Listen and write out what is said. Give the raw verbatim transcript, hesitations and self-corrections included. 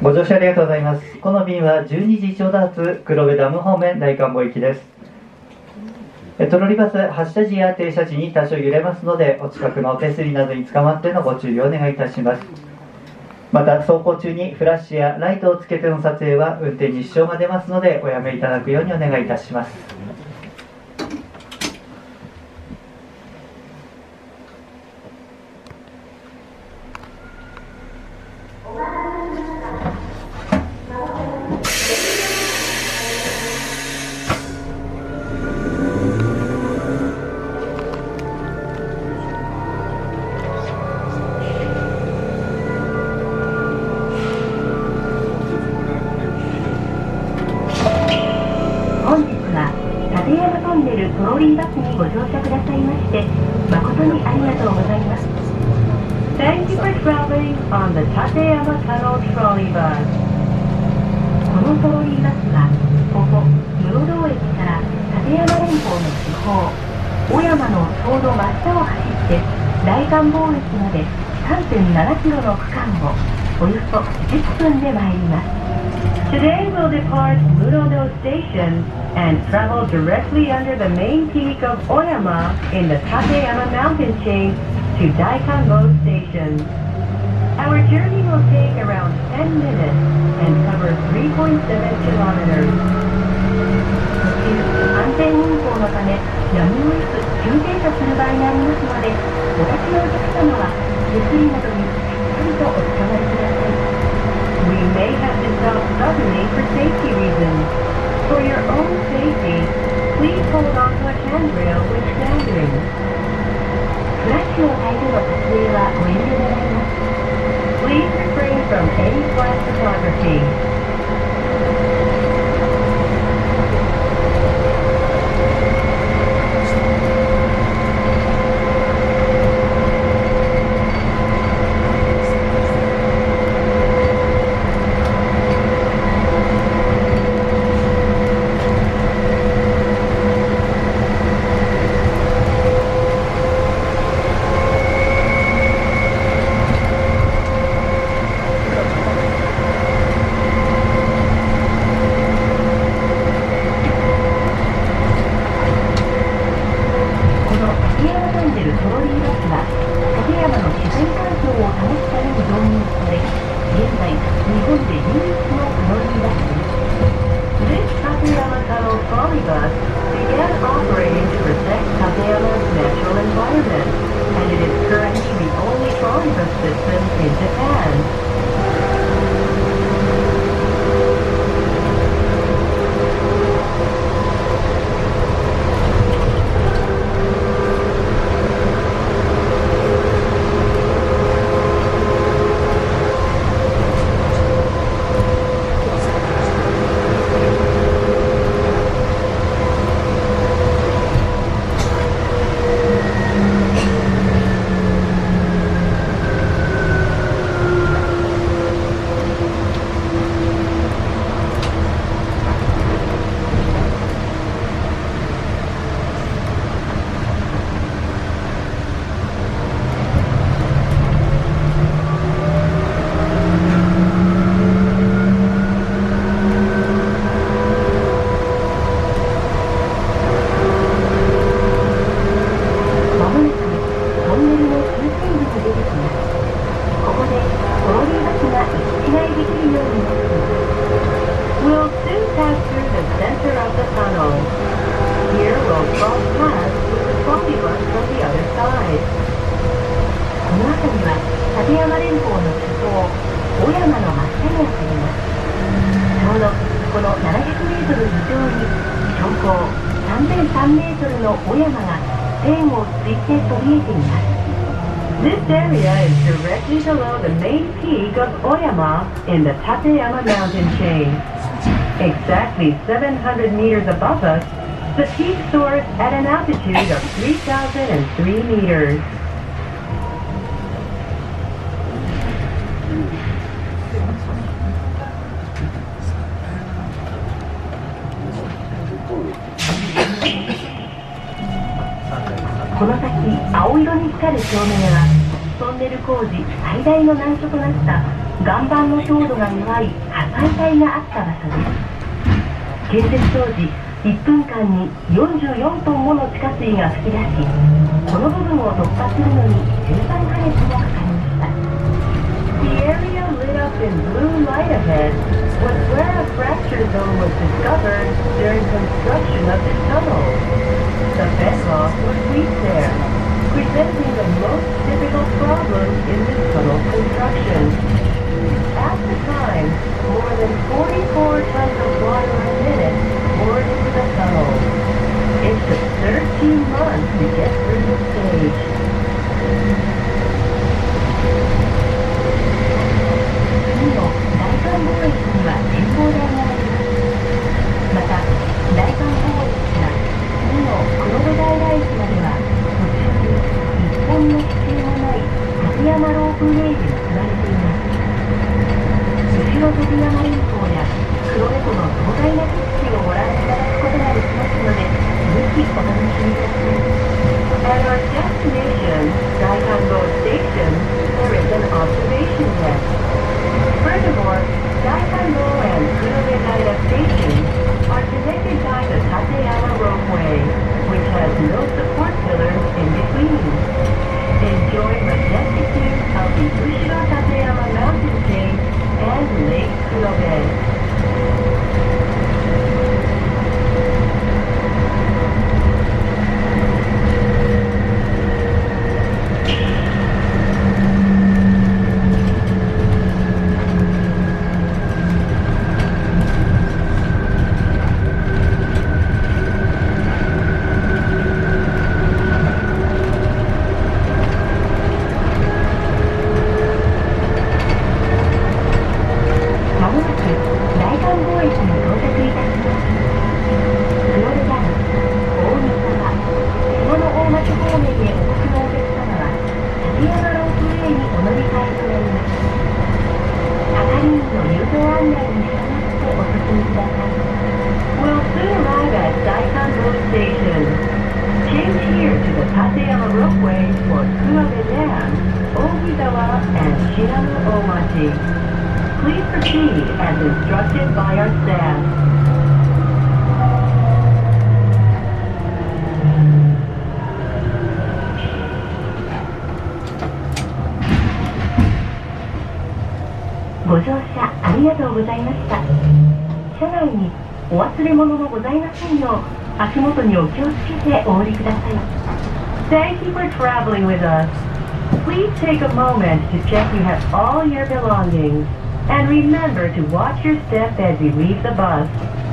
ご乗車ありがとうございます。この便はじゅうにじちょうど発黒部ダム方面大観望行きです。トロリバス発車時や停車時に多少揺れますので、お近くの手すりなどにつかまってのご注意をお願いいたします。また走行中にフラッシュやライトをつけての撮影は運転に支障が出ますので、おやめいただくようにお願いいたします。 トロリーバスにご乗車くださいまして誠にありがとうございます。 Thank you for traveling on the Tateyama Tunnel Trolley Bus. このトロリーバスはここ室堂駅から立山連峰の地方小山のちょうど真下を走って大観望駅まで さんてんななキロの区間をおよそじゅっぷんで参ります。 Today we'll depart Murodo Station and travel directly under the main peak of Oyama in the Tateyama mountain chain to Daikanbo Station. Our journey will take around ten minutes and cover three point seven kilometers. 途中、安全運行のためやむを得ず急停車する場合がありますので、お立ちのお客様は手すりなどにしっかりとおつかまりください。We may have to stop suddenly for safety reasons. For your own safety, please hold on to a handrail when standing. フラッシュを焚いての撮影はご遠慮願います。Please refrain from any flash photography. 山 in the Tateyama mountain chain. Exactly seven hundred meters above us, the peak soars at an altitude of three thousand three meters. この先、青色に光る照明はトンネル工事最大の難所となった岩盤の強度が弱い破砕帯があった場所です。建設当時いっぷんかんによんじゅうよんトンもの地下水が噴き出し、この部分を突破するのにじゅうさんかげつもかかりました。 The area lit up in blue light ahead was where a fracture zone was discovered during construction of this tunnel. The bedrock was weak there, presenting the most difficult problem in this tunnel construction. At the time, more than forty-four tons of water a minute poured into the tunnel. It took thirteen months to get through the stage. 次の大韓貿易には展望台があります。また、大韓貿易から次の黒部平駅までは途中に日本の規制もない立山ロープウェイで結ばれています。後ろ飛山連峰や黒部湖の壮大な景色をご覧いただくことができますので、ぜひお楽しみください。At our destination, Daikanbo Station, there is an observation deck. Furthermore, Daikanbo and Kurobe-Daira stations are connected by the Tateyama Ropeway, which has no support pillars in between. Enjoy majestic views of the Ushiro Tateyama mountain chain and Lake Kurobe. ご乗車ありがとうございました。車内にお忘れ物のございませんよう足元にお気をつけてお降りください。Thank you for traveling with us. Please take a moment to check you have all your belongings and remember to watch your step as you leave the bus.